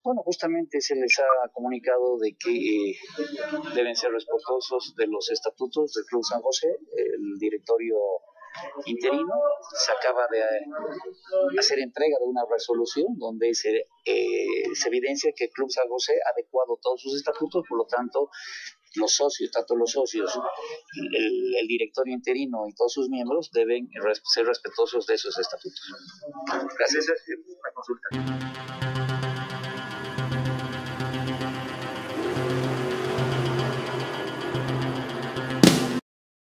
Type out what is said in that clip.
Bueno, justamente se les ha comunicado de que deben ser respetuosos de los estatutos del Club San José. El directorio interino se acaba de hacer entrega de una resolución donde se evidencia que el Club San José ha adecuado todos sus estatutos, por lo tanto los socios, tanto los socios, el directorio interino y todos sus miembros deben ser respetuosos de esos estatutos. Gracias. Una consulta.